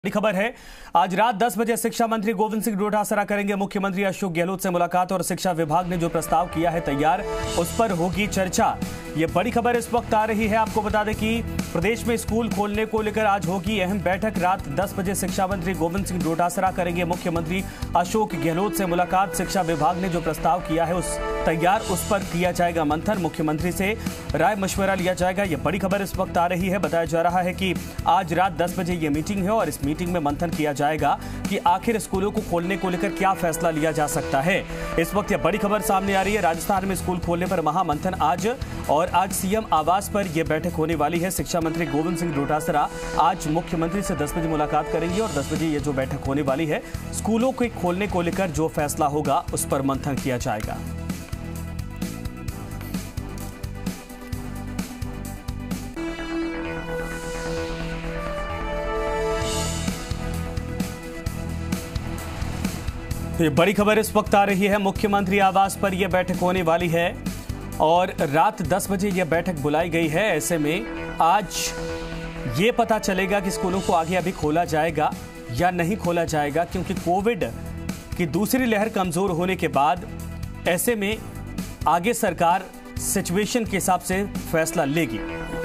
बड़ी खबर है। आज रात 10 बजे शिक्षा मंत्री गोविंद सिंह डोटासरा करेंगे मुख्यमंत्री अशोक गहलोत से मुलाकात और शिक्षा विभाग ने जो प्रस्ताव किया है तैयार, उस पर होगी चर्चा। ये बड़ी खबर इस वक्त आ रही है। आपको बता दें कि प्रदेश में स्कूल खोलने को लेकर आज होगी अहम बैठक। रात 10 बजे शिक्षा मंत्री गोविंद सिंह डोटासरा करेंगे मुख्यमंत्री अशोक गहलोत से मुलाकात। शिक्षा विभाग ने जो प्रस्ताव किया है उस पर किया जाएगा मंथन। मुख्यमंत्री से राय मशवरा लिया जाएगा। ये बड़ी खबर इस वक्त आ रही है। बताया जा रहा है कि आज रात 10 बजे ये मीटिंग है और इस मीटिंग में मंथन किया जाएगा कि आखिर स्कूलों को खोलने को लेकर क्या फैसला लिया जा सकता है। इस वक्त ये बड़ी खबर सामने आ रही है। राजस्थान में स्कूल खोलने पर महामंथन आज सीएम आवास पर यह बैठक होने वाली है। शिक्षा मंत्री गोविंद सिंह डोटासरा आज मुख्यमंत्री से 10 बजे मुलाकात करेंगे और 10 बजे ये जो बैठक होने वाली है, स्कूलों के खोलने को लेकर जो फैसला होगा उस पर मंथन किया जाएगा। तो ये बड़ी खबर इस वक्त आ रही है। मुख्यमंत्री आवास पर यह बैठक होने वाली है और रात 10 बजे यह बैठक बुलाई गई है। ऐसे में आज ये पता चलेगा कि स्कूलों को आगे अभी खोला जाएगा या नहीं खोला जाएगा, क्योंकि कोविड की दूसरी लहर कमजोर होने के बाद ऐसे में आगे सरकार सिचुएशन के हिसाब से फैसला लेगी।